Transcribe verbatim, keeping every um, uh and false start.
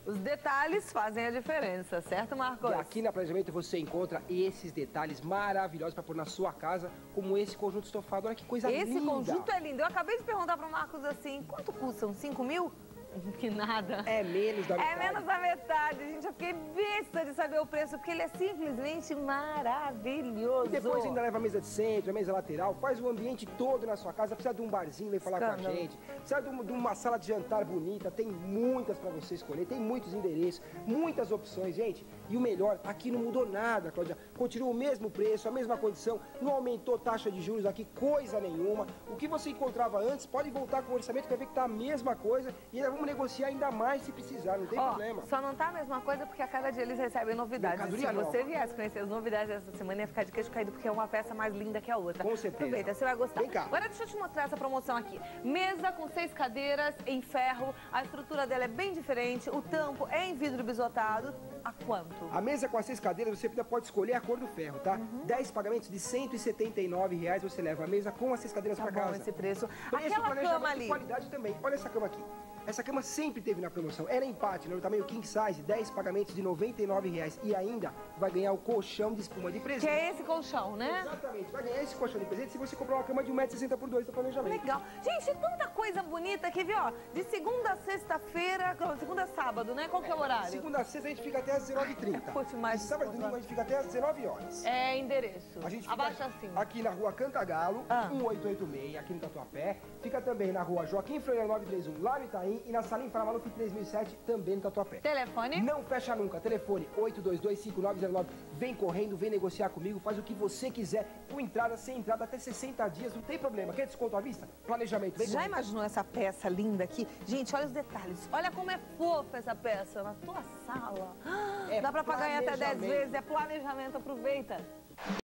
Os detalhes fazem a diferença, certo, Marcos? E aqui na Planejamento você encontra esses detalhes maravilhosos para pôr na sua casa, como esse conjunto estofado. Olha que coisa esse linda! Esse conjunto é lindo. Eu acabei de perguntar para o Marcos assim, quanto custam? cinco mil? Que nada. É menos da metade. É menos da metade, gente. Eu fiquei besta de saber o preço, porque ele é simplesmente maravilhoso. E depois ainda leva a mesa de centro, a mesa lateral, faz o ambiente todo na sua casa. Precisa de um barzinho, vem falar Escândalo. com a gente. Precisa de, um, de uma sala de jantar bonita. Tem muitas para você escolher, tem muitos endereços, muitas opções, gente. E o melhor, aqui não mudou nada, Cláudia. Continua o mesmo preço, a mesma condição, não aumentou taxa de juros aqui, coisa nenhuma. O que você encontrava antes, pode voltar com o orçamento, que vai ver que tá a mesma coisa. E ainda vamos negociar ainda mais se precisar, não tem Ó, problema. Só não tá a mesma coisa porque a cada dia eles recebem novidades. Mercadoria Se nova. você viesse conhecer as novidades dessa semana, ia ficar de queixo caído, porque é uma peça mais linda que a outra. Com certeza. Aproveita, você vai gostar. Vem cá. Agora deixa eu te mostrar essa promoção aqui. Mesa com seis cadeiras em ferro, a estrutura dela é bem diferente, o tampo é em vidro bisotado. A quanto? A mesa com as seis cadeiras, você ainda pode escolher a cor do ferro, tá? Uhum. dez pagamentos de cento e setenta e nove reais, você leva a mesa com as seis cadeiras Tá para bom casa. esse preço. Preço, Aquela planejamento cama e ali. qualidade também. Olha essa cama aqui. Essa cama sempre teve na promoção. Era empate, no tamanho king size, dez pagamentos de noventa e nove reais. E ainda vai ganhar o colchão de espuma de presente. Que é esse colchão, né? Exatamente. Vai ganhar esse colchão de presente se você comprar uma cama de um metro e sessenta por dois do planejamento. Legal. Gente, tanta coisa bonita aqui, viu? Ó, de segunda a sexta-feira, segunda a sábado, né? Qual que é o horário? Segunda a sexta a gente fica até às dezenove e trinta. Curte mais. E sábado e domingo a gente fica até às dezenove horas. É endereço. A gente fica Abaixa assim. aqui na rua Cantagalo, Ah. um oito oito seis, aqui no Tatuapé. Fica também na rua Joaquim Freire nove três um, lá no Itaim. E na Salim Faramalufi três mil e sete, também no Tatuapé. Telefone? Não fecha nunca. Telefone oito dois dois, cinco nove zero nove. Vem correndo, vem negociar comigo, faz o que você quiser. Com entrada, sem entrada, até sessenta dias, não tem problema. Quer desconto à vista? Planejamento. Vem Já comigo. imaginou essa peça linda aqui? Gente, olha os detalhes. Olha como é fofa essa peça na tua sala. É Dá pra pagar em até dez planejamento. vezes. É planejamento. Aproveita.